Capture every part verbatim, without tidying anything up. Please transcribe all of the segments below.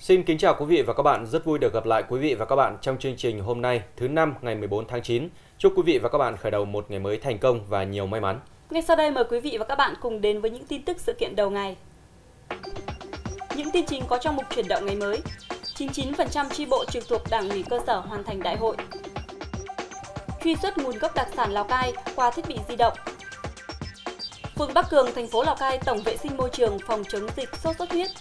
Xin kính chào quý vị và các bạn, rất vui được gặp lại quý vị và các bạn trong chương trình hôm nay thứ năm ngày mười bốn tháng chín. Chúc quý vị và các bạn khởi đầu một ngày mới thành công và nhiều may mắn. Ngay sau đây mời quý vị và các bạn cùng đến với những tin tức sự kiện đầu ngày. Những tin chính có trong mục chuyển động ngày mới. chín mươi chín phần trăm chi bộ trực thuộc Đảng ủy cơ sở hoàn thành đại hội. Truy xuất nguồn gốc đặc sản Lào Cai qua thiết bị di động. Phường Bắc Cường, thành phố Lào Cai tổng vệ sinh môi trường phòng chống dịch sốt xuất huyết.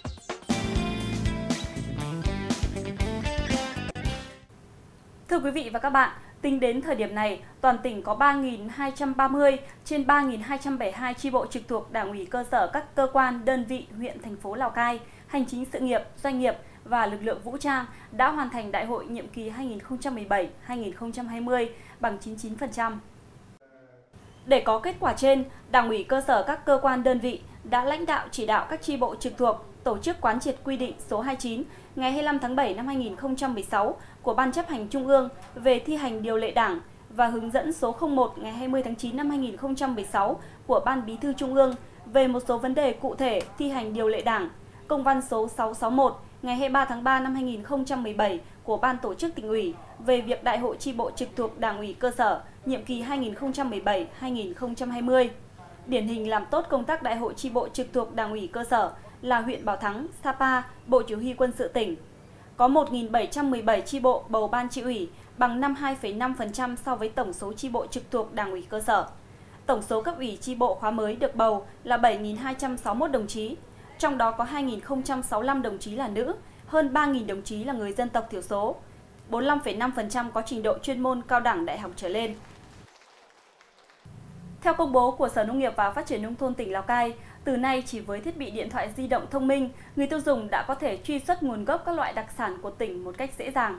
Thưa quý vị và các bạn, tính đến thời điểm này, toàn tỉnh có ba nghìn hai trăm ba mươi trên ba nghìn hai trăm bảy mươi hai chi bộ trực thuộc Đảng ủy cơ sở các cơ quan, đơn vị, huyện, thành phố Lào Cai, hành chính sự nghiệp, doanh nghiệp và lực lượng vũ trang đã hoàn thành đại hội nhiệm kỳ hai nghìn không trăm mười bảy đến hai nghìn không trăm hai mươi bằng chín mươi chín phần trăm. Để có kết quả trên, Đảng ủy cơ sở các cơ quan đơn vị đã lãnh đạo chỉ đạo các chi bộ trực thuộc tổ chức quán triệt quy định số hai mươi chín ngày hai mươi lăm tháng bảy năm hai nghìn không trăm mười sáu của Ban chấp hành Trung ương về thi hành điều lệ Đảng và hướng dẫn số không một ngày hai mươi tháng chín năm hai nghìn không trăm mười sáu của Ban Bí thư Trung ương về một số vấn đề cụ thể thi hành điều lệ Đảng, công văn số sáu trăm sáu mươi mốt ngày hai mươi ba tháng ba năm hai nghìn không trăm mười bảy của Ban Tổ chức Tỉnh ủy về việc Đại hội chi bộ trực thuộc Đảng ủy cơ sở nhiệm kỳ hai nghìn không trăm mười bảy đến hai nghìn không trăm hai mươi. Điển hình làm tốt công tác Đại hội chi bộ trực thuộc Đảng ủy cơ sở là huyện Bảo Thắng, Sapa, Bộ Chỉ huy Quân sự tỉnh. Có một nghìn bảy trăm mười bảy chi bộ bầu ban chi ủy bằng năm mươi hai phẩy năm phần trăm so với tổng số chi bộ trực thuộc Đảng ủy cơ sở. Tổng số cấp ủy chi bộ khóa mới được bầu là bảy nghìn hai trăm sáu mươi mốt đồng chí, trong đó có hai nghìn không trăm sáu mươi lăm đồng chí là nữ, hơn ba nghìn đồng chí là người dân tộc thiểu số, bốn mươi lăm phẩy năm phần trăm có trình độ chuyên môn cao đẳng đại học trở lên. Theo công bố của Sở Nông nghiệp và Phát triển Nông thôn tỉnh Lào Cai, từ nay chỉ với thiết bị điện thoại di động thông minh, người tiêu dùng đã có thể truy xuất nguồn gốc các loại đặc sản của tỉnh một cách dễ dàng.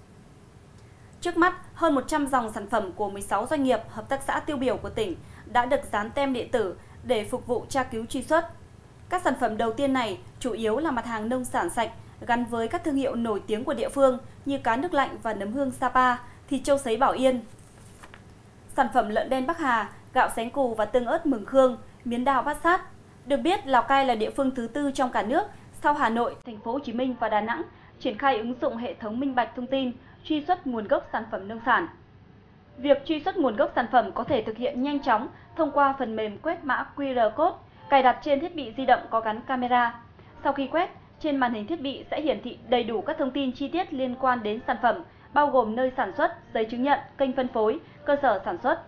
Trước mắt, hơn một trăm dòng sản phẩm của mười sáu doanh nghiệp, hợp tác xã tiêu biểu của tỉnh đã được dán tem điện tử để phục vụ tra cứu truy xuất. Các sản phẩm đầu tiên này chủ yếu là mặt hàng nông sản sạch gắn với các thương hiệu nổi tiếng của địa phương như cá nước lạnh và nấm hương Sapa, thịt trâu sấy Bảo Yên. Sản phẩm lợn đen Bắc Hà, gạo xén cù và tương ớt Mường Khương, miến đào Bát Sát. Được biết, Lào Cai là địa phương thứ tư trong cả nước sau Hà Nội, Thành phố Hồ Chí Minh và Đà Nẵng triển khai ứng dụng hệ thống minh bạch thông tin truy xuất nguồn gốc sản phẩm nông sản. Việc truy xuất nguồn gốc sản phẩm có thể thực hiện nhanh chóng thông qua phần mềm quét mã quy rờ code cài đặt trên thiết bị di động có gắn camera. Sau khi quét, trên màn hình thiết bị sẽ hiển thị đầy đủ các thông tin chi tiết liên quan đến sản phẩm, bao gồm nơi sản xuất, giấy chứng nhận, kênh phân phối, cơ sở sản xuất.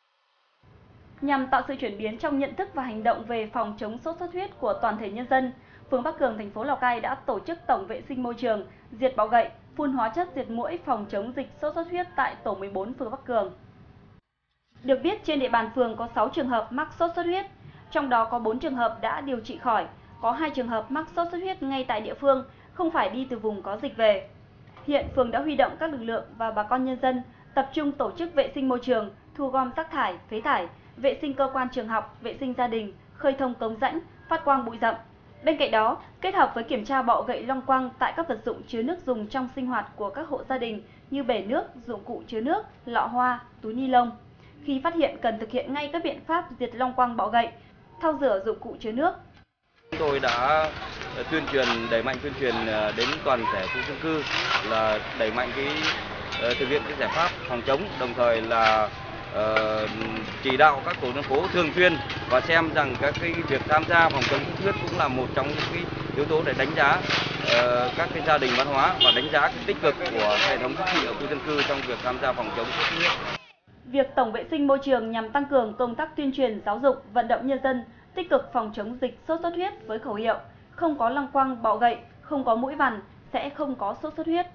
Nhằm tạo sự chuyển biến trong nhận thức và hành động về phòng chống sốt xuất huyết của toàn thể nhân dân, phường Bắc Cường, thành phố Lào Cai đã tổ chức tổng vệ sinh môi trường, diệt bọ gậy, phun hóa chất diệt muỗi phòng chống dịch sốt xuất huyết tại tổ mười bốn phường Bắc Cường. Được biết, trên địa bàn phường có sáu trường hợp mắc sốt xuất huyết, trong đó có bốn trường hợp đã điều trị khỏi, có hai trường hợp mắc sốt xuất huyết ngay tại địa phương, không phải đi từ vùng có dịch về. Hiện phường đã huy động các lực lượng và bà con nhân dân tập trung tổ chức vệ sinh môi trường, thu gom rác thải, phế thải, vệ sinh cơ quan trường học, vệ sinh gia đình, khơi thông cống rãnh, phát quang bụi rậm. Bên cạnh đó, kết hợp với kiểm tra bọ gậy long quăng tại các vật dụng chứa nước dùng trong sinh hoạt của các hộ gia đình như bể nước, dụng cụ chứa nước, lọ hoa, túi ni lông. Khi phát hiện cần thực hiện ngay các biện pháp diệt long quăng bọ gậy, thau rửa dụng cụ chứa nước. Chúng tôi đã tuyên truyền, đẩy mạnh tuyên truyền đến toàn thể khu dân cư là đẩy mạnh cái thực hiện cái giải pháp phòng chống, đồng thời là uh, chỉ đạo các tổ dân phố thường xuyên và xem rằng các cái việc tham gia phòng chống sốt xuất huyết cũng là một trong những cái yếu tố để đánh giá uh, các cái gia đình văn hóa và đánh giá cái tích cực của hệ thống chính trị ở khu dân cư trong việc tham gia phòng chống sốt xuất huyết. Việc tổng vệ sinh môi trường nhằm tăng cường công tác tuyên truyền, giáo dục, vận động nhân dân tích cực phòng chống dịch sốt xuất huyết với khẩu hiệu không có lăng quăng bọ gậy, không có muỗi vằn sẽ không có sốt xuất huyết.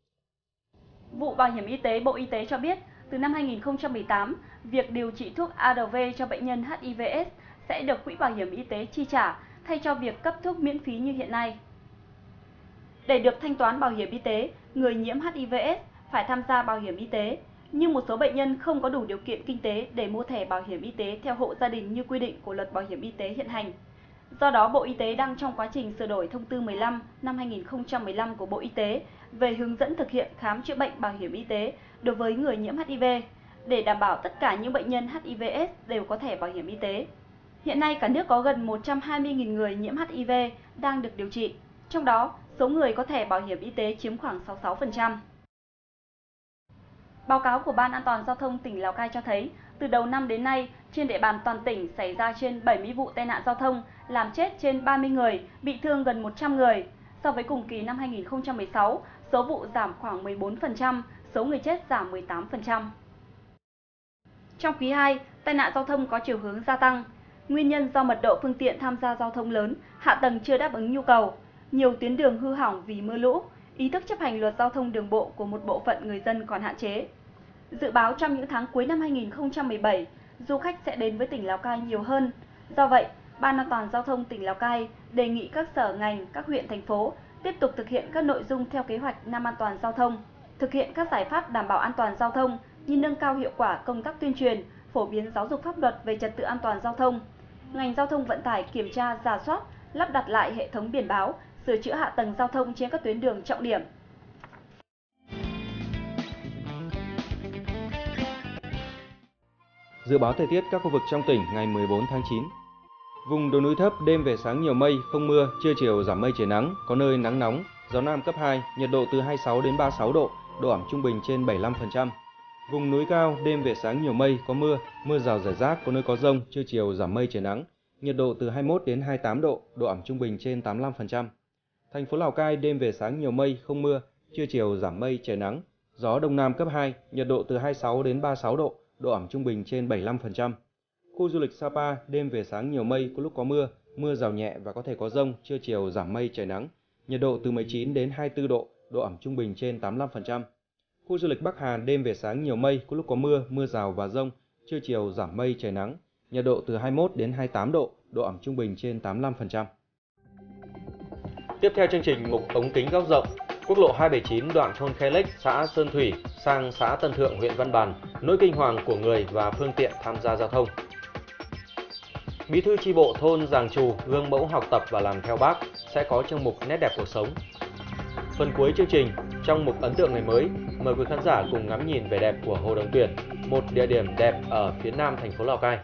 Vụ Bảo hiểm y tế Bộ Y tế cho biết, từ năm hai nghìn không trăm mười tám, việc điều trị thuốc a rờ vê cho bệnh nhân hát i vê ết sẽ được Quỹ Bảo hiểm y tế chi trả thay cho việc cấp thuốc miễn phí như hiện nay. Để được thanh toán bảo hiểm y tế, người nhiễm hát i vê ết phải tham gia bảo hiểm y tế, nhưng một số bệnh nhân không có đủ điều kiện kinh tế để mua thẻ bảo hiểm y tế theo hộ gia đình như quy định của Luật Bảo hiểm y tế hiện hành. Do đó, Bộ Y tế đang trong quá trình sửa đổi thông tư mười lăm năm hai nghìn không trăm mười lăm của Bộ Y tế về hướng dẫn thực hiện khám chữa bệnh bảo hiểm y tế đối với người nhiễm hát i vê, để đảm bảo tất cả những bệnh nhân hát i vê ết đều có thẻ bảo hiểm y tế. Hiện nay, cả nước có gần một trăm hai mươi nghìn người nhiễm hát i vê đang được điều trị. Trong đó, số người có thẻ bảo hiểm y tế chiếm khoảng sáu mươi sáu phần trăm. Báo cáo của Ban An toàn Giao thông tỉnh Lào Cai cho thấy, từ đầu năm đến nay, trên địa bàn toàn tỉnh xảy ra trên bảy mươi vụ tai nạn giao thông, làm chết trên ba mươi người, bị thương gần một trăm người. So với cùng kỳ năm hai nghìn không trăm mười sáu, số vụ giảm khoảng mười bốn phần trăm, số người chết giảm mười tám phần trăm. Trong quý hai, tai nạn giao thông có chiều hướng gia tăng. Nguyên nhân do mật độ phương tiện tham gia giao thông lớn, hạ tầng chưa đáp ứng nhu cầu, nhiều tuyến đường hư hỏng vì mưa lũ, ý thức chấp hành luật giao thông đường bộ của một bộ phận người dân còn hạn chế. Dự báo trong những tháng cuối năm hai nghìn không trăm mười bảy, du khách sẽ đến với tỉnh Lào Cai nhiều hơn. Do vậy, Ban An toàn Giao thông tỉnh Lào Cai đề nghị các sở ngành, các huyện, thành phố tiếp tục thực hiện các nội dung theo kế hoạch năm an toàn giao thông, thực hiện các giải pháp đảm bảo an toàn giao thông như nâng cao hiệu quả công tác tuyên truyền, phổ biến giáo dục pháp luật về trật tự an toàn giao thông. Ngành giao thông vận tải kiểm tra, rà soát, lắp đặt lại hệ thống biển báo, sửa chữa hạ tầng giao thông trên các tuyến đường trọng điểm. Dự báo thời tiết các khu vực trong tỉnh ngày mười bốn tháng chín. Vùng đồi núi thấp đêm về sáng nhiều mây, không mưa, trưa chiều giảm mây trời nắng, có nơi nắng nóng, gió nam cấp hai, nhiệt độ từ hai mươi sáu đến ba mươi sáu độ, độ ẩm trung bình trên bảy mươi lăm phần trăm. Vùng núi cao đêm về sáng nhiều mây, có mưa, mưa rào rải rác, có nơi có dông, trưa chiều giảm mây trời nắng, nhiệt độ từ hai mươi mốt đến hai mươi tám độ, độ ẩm trung bình trên tám mươi lăm phần trăm. Thành phố Lào Cai đêm về sáng nhiều mây, không mưa, trưa chiều giảm mây trời nắng, gió đông nam cấp hai, nhiệt độ từ hai mươi sáu đến ba mươi sáu độ, độ ẩm trung bình trên bảy mươi lăm phần trăm. Khu du lịch Sapa đêm về sáng nhiều mây, có lúc có mưa, mưa rào nhẹ và có thể có dông, trưa chiều giảm mây trời nắng, nhiệt độ từ mười chín đến hai mươi tư độ, độ ẩm trung bình trên tám mươi lăm phần trăm. Khu du lịch Bắc Hà đêm về sáng nhiều mây, có lúc có mưa, mưa rào và dông, trưa chiều giảm mây trời nắng, nhiệt độ từ hai mươi mốt đến hai mươi tám độ, độ ẩm trung bình trên tám mươi lăm phần trăm. Tiếp theo chương trình mục ống kính góc rộng, quốc lộ hai bảy chín đoạn thôn Khe Lếch, xã Sơn Thủy sang xã Tân Thượng, huyện Văn Bàn, nỗi kinh hoàng của người và phương tiện tham gia giao thông. Bí thư chi bộ thôn Giàng Trù gương mẫu học tập và làm theo Bác sẽ có trong mục nét đẹp cuộc sống. Phần cuối chương trình, trong mục ấn tượng ngày mới, mời quý khán giả cùng ngắm nhìn vẻ đẹp của Hồ Đồng Tuyển, một địa điểm đẹp ở phía nam thành phố Lào Cai.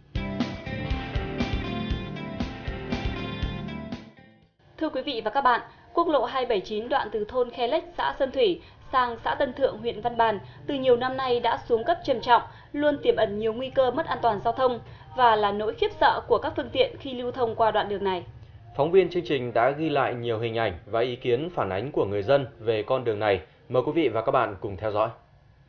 Thưa quý vị và các bạn, quốc lộ hai bảy chín đoạn từ thôn Khe Lếch, xã Sơn Thủy sang xã Tân Thượng, huyện Văn Bàn từ nhiều năm nay đã xuống cấp trầm trọng, luôn tiềm ẩn nhiều nguy cơ mất an toàn giao thông và là nỗi khiếp sợ của các phương tiện khi lưu thông qua đoạn đường này. Phóng viên chương trình đã ghi lại nhiều hình ảnh và ý kiến phản ánh của người dân về con đường này. Mời quý vị và các bạn cùng theo dõi.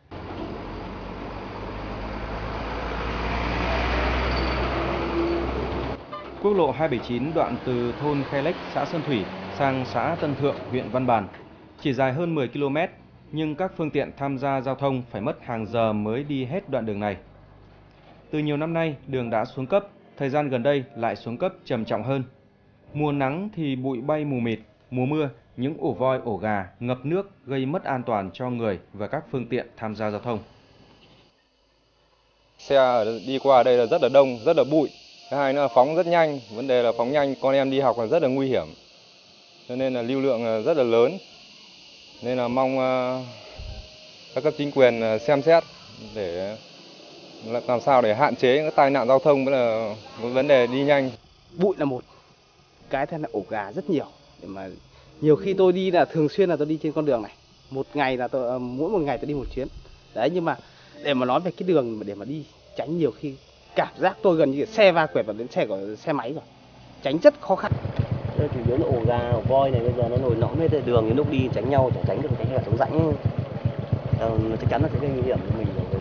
Quốc lộ hai bảy chín đoạn từ thôn Khe Lếch, xã Sơn Thủy sang xã Tân Thượng, huyện Văn Bàn chỉ dài hơn mười ki lô mét, nhưng các phương tiện tham gia giao thông phải mất hàng giờ mới đi hết đoạn đường này. Từ nhiều năm nay, đường đã xuống cấp, thời gian gần đây lại xuống cấp trầm trọng hơn. Mùa nắng thì bụi bay mù mịt, mùa mưa, những ổ voi, ổ gà ngập nước gây mất an toàn cho người và các phương tiện tham gia giao thông. Xe đi qua đây là rất là đông, rất là bụi. Thứ hai nữa là phóng rất nhanh, vấn đề là phóng nhanh, con em đi học là rất là nguy hiểm. Cho nên là lưu lượng rất là lớn. Nên là mong các cấp chính quyền xem xét để làm sao để hạn chế những tai nạn giao thông, với là một vấn đề đi nhanh. Bụi là một, cái thế là ổ gà rất nhiều. Để mà nhiều khi tôi đi là thường xuyên là tôi đi trên con đường này. Một ngày là tôi mỗi một ngày tôi đi một chuyến. Đấy, nhưng mà để mà nói về cái đường để mà đi tránh, nhiều khi cảm giác tôi gần như xe va quẹt vào đến xe của xe máy rồi, tránh rất khó khăn. Chủ yếu là ổ gà, ổ voi này bây giờ nó nổi lõm hết đường, những lúc đi tránh nhau chẳng tránh được, tránh là sống rãnh, ờ, chắc chắn là sẽ gây nguy hiểm cho mình rồi.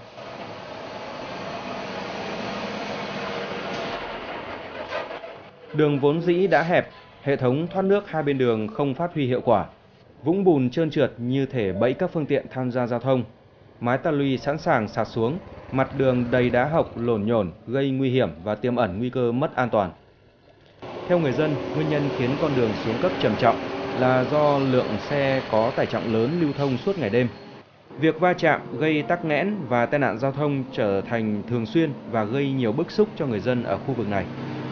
Đường vốn dĩ đã hẹp, hệ thống thoát nước hai bên đường không phát huy hiệu quả. Vũng bùn trơn trượt như thể bẫy các phương tiện tham gia giao thông. Mái ta luy sẵn sàng sạt xuống, mặt đường đầy đá hộc lổn nhổn gây nguy hiểm và tiềm ẩn nguy cơ mất an toàn. Theo người dân, nguyên nhân khiến con đường xuống cấp trầm trọng là do lượng xe có tải trọng lớn lưu thông suốt ngày đêm. Việc va chạm gây tắc nghẽn và tai nạn giao thông trở thành thường xuyên và gây nhiều bức xúc cho người dân ở khu vực này.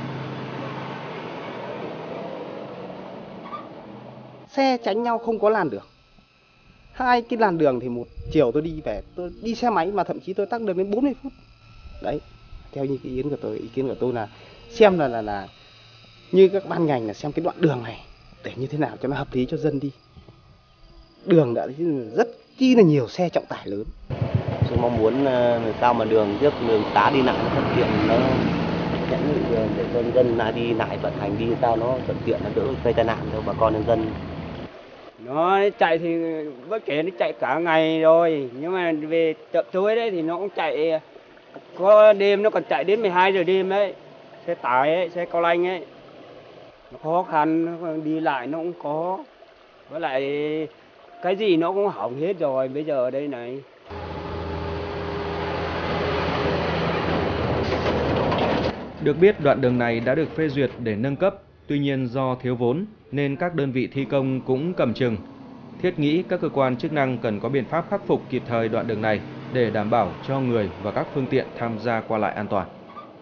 Xe tránh nhau không có làn đường. Hai cái làn đường thì một chiều tôi đi về, tôi đi xe máy mà thậm chí tôi tắc đường đến bốn mươi phút. Đấy, theo như cái ý kiến của tôi, ý kiến của tôi là xem là là là như các ban ngành là xem cái đoạn đường này để như thế nào cho nó hợp lý cho dân đi. Đường đã rất chi là nhiều xe trọng tải lớn. Tôi mong muốn làm sao mà đường trước đường xá đi lại nó thuận tiện, nó nhẫn đường để dân dân lại đi lại vận hành đi sao nó thuận tiện, nó đỡ gây tai nạn cho bà con nhân dân. Nó chạy thì bất kể nó chạy cả ngày rồi, nhưng mà về chợ tối đấy thì nó cũng chạy, có đêm nó còn chạy đến mười hai giờ đêm đấy. Xe tải ấy, xe cao lanh ấy, nó khó khăn, nó đi lại nó cũng có, với lại cái gì nó cũng hỏng hết rồi bây giờ ở đây này. Được biết đoạn đường này đã được phê duyệt để nâng cấp, tuy nhiên do thiếu vốn nên các đơn vị thi công cũng cầm chừng. Thiết nghĩ các cơ quan chức năng cần có biện pháp khắc phục kịp thời đoạn đường này để đảm bảo cho người và các phương tiện tham gia qua lại an toàn.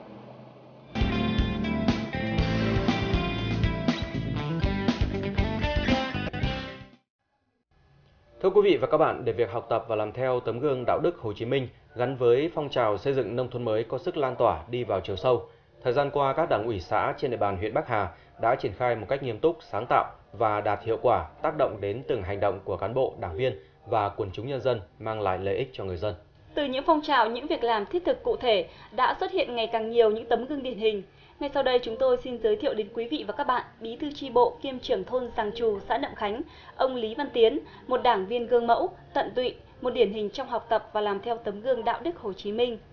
Thưa quý vị và các bạn, để việc học tập và làm theo tấm gương đạo đức Hồ Chí Minh gắn với phong trào xây dựng nông thôn mới có sức lan tỏa đi vào chiều sâu, thời gian qua các đảng ủy xã trên địa bàn huyện Bắc Hà đã triển khai một cách nghiêm túc, sáng tạo và đạt hiệu quả, tác động đến từng hành động của cán bộ, đảng viên và quần chúng nhân dân, mang lại lợi ích cho người dân. Từ những phong trào, những việc làm thiết thực cụ thể đã xuất hiện ngày càng nhiều những tấm gương điển hình. Ngay sau đây chúng tôi xin giới thiệu đến quý vị và các bạn Bí thư chi bộ kiêm trưởng thôn Giàng Trù, xã Nậm Khánh, ông Lý Văn Tiến, một đảng viên gương mẫu, tận tụy, một điển hình trong học tập và làm theo tấm gương đạo đức Hồ Chí Minh.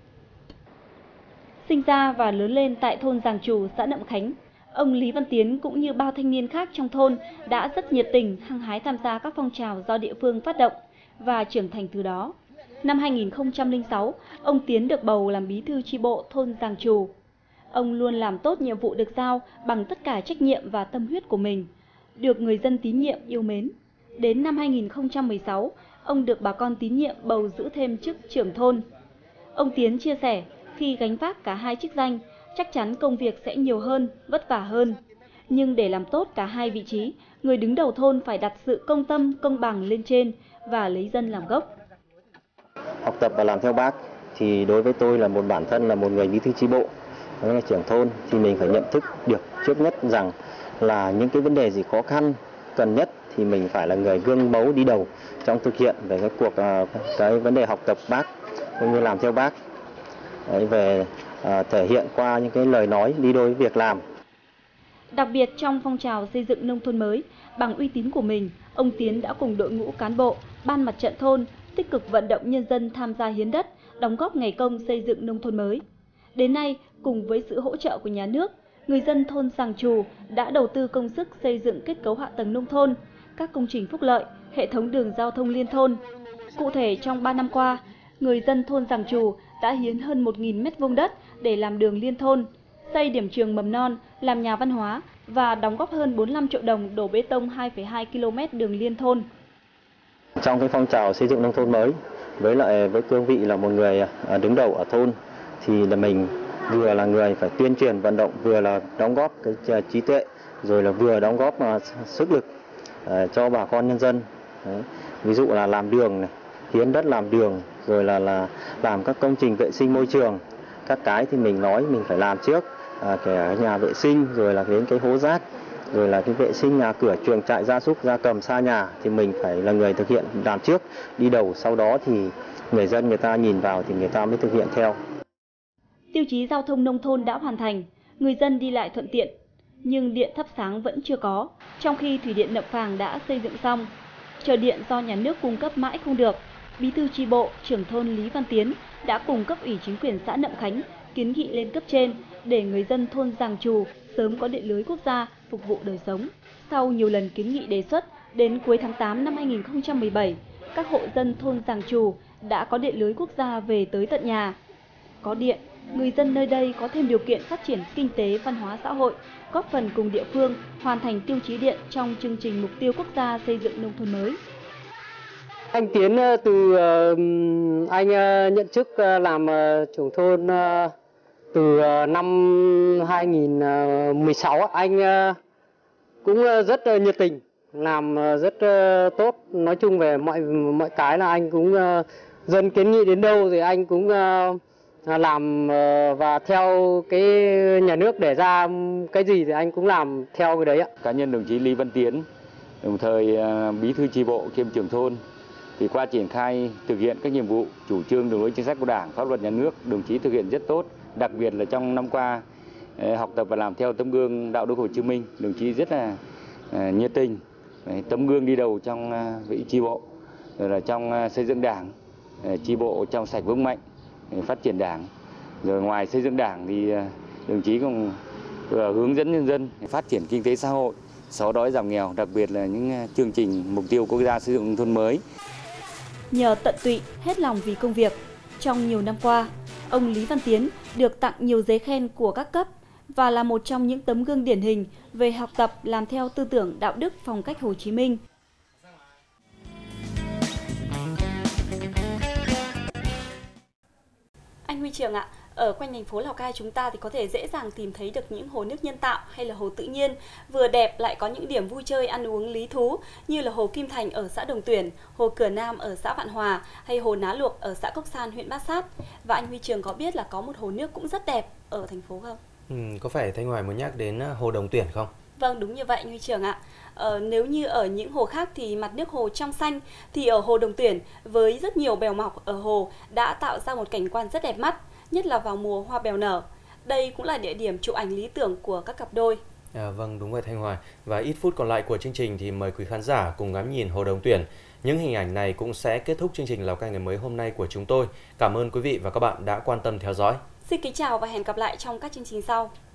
Sinh ra và lớn lên tại thôn Giàng Trù, xã Nậm Khánh, ông Lý Văn Tiến cũng như bao thanh niên khác trong thôn đã rất nhiệt tình, hăng hái tham gia các phong trào do địa phương phát động và trưởng thành từ đó. Năm hai nghìn không trăm lẻ sáu, ông Tiến được bầu làm bí thư chi bộ thôn Giàng Trù. Ông luôn làm tốt nhiệm vụ được giao bằng tất cả trách nhiệm và tâm huyết của mình, được người dân tín nhiệm yêu mến. Đến năm hai nghìn không trăm mười sáu, ông được bà con tín nhiệm bầu giữ thêm chức trưởng thôn. Ông Tiến chia sẻ, khi gánh vác cả hai chức danh, chắc chắn công việc sẽ nhiều hơn, vất vả hơn. Nhưng để làm tốt cả hai vị trí, người đứng đầu thôn phải đặt sự công tâm, công bằng lên trên và lấy dân làm gốc. Học tập và làm theo Bác thì đối với tôi là một bản thân là một người bí thư chi bộ, là trưởng thôn, thì mình phải nhận thức được trước nhất rằng là những cái vấn đề gì khó khăn cần nhất thì mình phải là người gương mẫu đi đầu trong thực hiện về cái cuộc cái vấn đề học tập Bác cũng như làm theo Bác. Đấy, về à, thể hiện qua những cái lời nói đi đôi với việc làm. Đặc biệt trong phong trào xây dựng nông thôn mới, bằng uy tín của mình, ông Tiến đã cùng đội ngũ cán bộ, ban mặt trận thôn tích cực vận động nhân dân tham gia hiến đất, đóng góp ngày công xây dựng nông thôn mới. Đến nay, cùng với sự hỗ trợ của nhà nước, người dân thôn Giàng Trù đã đầu tư công sức xây dựng kết cấu hạ tầng nông thôn, các công trình phúc lợi, hệ thống đường giao thông liên thôn. Cụ thể, trong ba năm qua, người dân thôn Giàng Trù đã hiến hơn một nghìn mét vuông đất để làm đường liên thôn, xây điểm trường mầm non, làm nhà văn hóa và đóng góp hơn bốn mươi lăm triệu đồng đổ bê tông hai phẩy hai ki lô mét đường liên thôn. Trong cái phong trào xây dựng nông thôn mới, với lại với cương vị là một người đứng đầu ở thôn, thì là mình vừa là người phải tuyên truyền vận động, vừa là đóng góp cái trí tuệ, rồi là vừa đóng góp sức lực cho bà con nhân dân. Đấy. Ví dụ là làm đường này, hiến đất làm đường, rồi là là làm các công trình vệ sinh môi trường, các cái thì mình nói mình phải làm trước, à, kể nhà vệ sinh, rồi là đến cái hố rác, rồi là cái vệ sinh nhà cửa, chuồng trại gia súc gia cầm xa nhà thì mình phải là người thực hiện làm trước, đi đầu, sau đó thì người dân người ta nhìn vào thì người ta mới thực hiện theo. Tiêu chí giao thông nông thôn đã hoàn thành, người dân đi lại thuận tiện, nhưng điện thắp sáng vẫn chưa có, trong khi thủy điện Nậm Phàng đã xây dựng xong. Chờ điện do nhà nước cung cấp mãi không được, Bí thư chi bộ, trưởng thôn Lý Văn Tiến đã cùng cấp ủy chính quyền xã Nậm Khánh kiến nghị lên cấp trên để người dân thôn Giàng Trù sớm có điện lưới quốc gia phục vụ đời sống. Sau nhiều lần kiến nghị đề xuất, đến cuối tháng tám năm hai nghìn không trăm mười bảy, các hộ dân thôn Giàng Trù đã có điện lưới quốc gia về tới tận nhà. Có điện, người dân nơi đây có thêm điều kiện phát triển kinh tế, văn hóa xã hội, góp phần cùng địa phương hoàn thành tiêu chí điện trong chương trình mục tiêu quốc gia xây dựng nông thôn mới. Anh Tiến từ anh nhận chức làm trưởng thôn từ năm hai nghìn không trăm mười sáu, anh cũng rất nhiệt tình, làm rất tốt. Nói chung về mọi mọi cái là anh cũng dân kiến nghị đến đâu thì anh cũng làm và theo cái nhà nước để ra cái gì thì anh cũng làm theo cái đấy ạ. Cá nhân đồng chí Lý Văn Tiến, đồng thời bí thư chi bộ kiêm trưởng thôn, thì qua triển khai thực hiện các nhiệm vụ, chủ trương, đường lối chính sách của Đảng, pháp luật nhà nước, đồng chí thực hiện rất tốt. Đặc biệt là trong năm qua học tập và làm theo tấm gương đạo đức Hồ Chí Minh, đồng chí rất là nhiệt tình, tấm gương đi đầu trong vị chi bộ, rồi là trong xây dựng Đảng, chi bộ trong sạch vững mạnh, phát triển Đảng. Rồi ngoài xây dựng Đảng thì đồng chí còn hướng dẫn nhân dân phát triển kinh tế xã hội, xóa đói giảm nghèo, đặc biệt là những chương trình mục tiêu quốc gia xây dựng nông thôn mới. Nhờ tận tụy, hết lòng vì công việc, trong nhiều năm qua, ông Lý Văn Tiến được tặng nhiều giấy khen của các cấp và là một trong những tấm gương điển hình về học tập làm theo tư tưởng đạo đức phong cách Hồ Chí Minh. Anh Huy Trường ạ, ở quanh thành phố Lào Cai chúng ta thì có thể dễ dàng tìm thấy được những hồ nước nhân tạo hay là hồ tự nhiên, vừa đẹp lại có những điểm vui chơi ăn uống lý thú như là hồ Kim Thành ở xã Đồng Tuyển, hồ Cửa Nam ở xã Vạn Hòa hay hồ Ná Luộc ở xã Cốc San, huyện Bát Sát. Và anh Huy Trường có biết là có một hồ nước cũng rất đẹp ở thành phố không? Ừ, có phải Thanh Hoài muốn nhắc đến hồ Đồng Tuyển không? Vâng, đúng như vậy anh Huy Trường ạ. Ờ, nếu như ở những hồ khác thì mặt nước hồ trong xanh, thì ở hồ Đồng Tuyển với rất nhiều bèo mọc ở hồ đã tạo ra một cảnh quan rất đẹp mắt, nhất là vào mùa hoa bèo nở. Đây cũng là địa điểm chụp ảnh lý tưởng của các cặp đôi. À, vâng, đúng vậy Thanh Hoài. Và ít phút còn lại của chương trình thì mời quý khán giả cùng ngắm nhìn hồ Đồng Tuyển. Những hình ảnh này cũng sẽ kết thúc chương trình Lào Cai ngày mới hôm nay của chúng tôi. Cảm ơn quý vị và các bạn đã quan tâm theo dõi. Xin kính chào và hẹn gặp lại trong các chương trình sau.